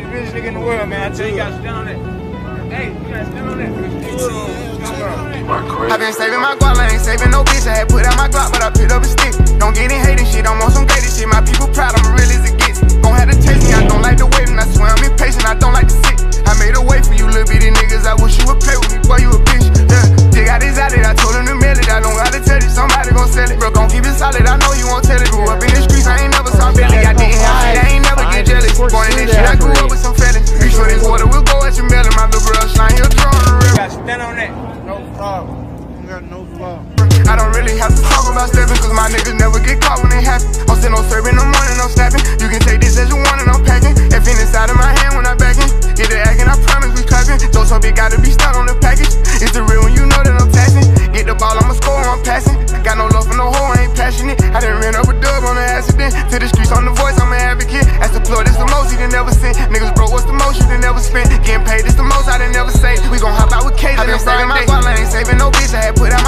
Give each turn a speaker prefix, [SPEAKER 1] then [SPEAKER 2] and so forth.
[SPEAKER 1] richest nigga in the world, man. I tell you, you gotta stand on that. Hey, you gotta stand on that.
[SPEAKER 2] I been saving my guap, I ain't saving no bitch. I had put out my Glock, but I picked up a stick. Don't get in hating shit, I'm on some gated shit. My people proud, I'm real as it gets. Gon' have to taste me, I don't like the waiting. I swear I'm impatient, I don't like to sit. I made a way for you little bitty niggas. I wish you would play with me, boy, you a bitch. Dig out his outlet, I told him to mail it. I don't gotta tell it, somebody gon' sell it. Bro, gon' keep it solid, I know you won't tell it. Grew up in the streets, I ain't never saw belly. I didn't have shit, I ain't never get jealous. Born in this shit, I grew up with some felons. Reach for this water, we'll go at your melon. My little bro, slime, he'll throw on the real.
[SPEAKER 1] You gotta stand on that.
[SPEAKER 3] No problem. You got no problem.
[SPEAKER 2] I don't really have to talk about stepping, cause my niggas never get caught when they happen. I'm still no serving, no morning, no snapping. You can take this as you want and I'm packing. Effing inside of my hand when I'm backing. Get the acting, I promise we clapping. Those so big, gotta be stuck on the package. It's the real when you know that I'm taxing. Get the ball, I'ma score, I'm passing. Got no love for no hoe, I ain't passionate. I done ran up a dub on an accident. To the streets on the voice, I'm an advocate. As the plug, it's the most you done never seen. Niggas broke, what's the most you done never spent? Getting paid, it's the most I done never saved. We gon' hop out with K. I been saving my guap, I ain't saving no bitch. I had put out my